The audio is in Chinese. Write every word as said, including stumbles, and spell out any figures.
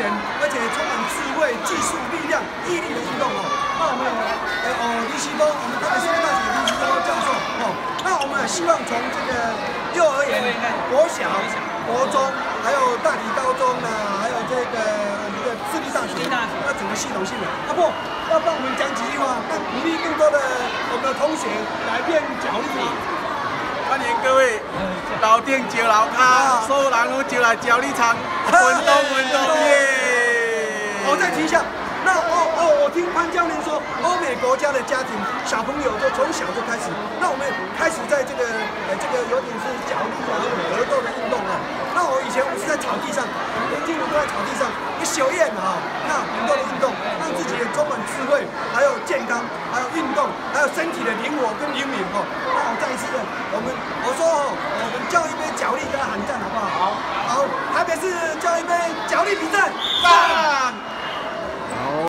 全，而且充满智慧、技术、力量、毅力的运动哦。那我们有呃哦林奇峰，我们台北师范大学林奇峰教授哦。那我们也希望从这个幼儿园、国小、国中，还有大理高中呢，还有这个我们的私立大学，那整个系统性的。阿伯要帮我们讲几句话，让鼓励更多的我们的同学来练脚力吗？ 欢迎各位老店招老卡，所有人拢招来脚力场运动运动耶！ 我再提一下。那哦哦，我听潘教练说，欧美国家的家庭小朋友就从小就开始，那我们开始在这个呃这个有点是脚力啊，格斗的运动啊。那我以前我们是在草地上，我们年轻人都在草地上，一宿夜啊，那很多的运动，让自己也充满智慧，还有健康，还有运动，还有身体的灵活跟灵敏哦。那我再一次的，我们我说哦，我们叫一杯脚力跟他喊战好不好？好，好，台北市叫一杯脚力比战。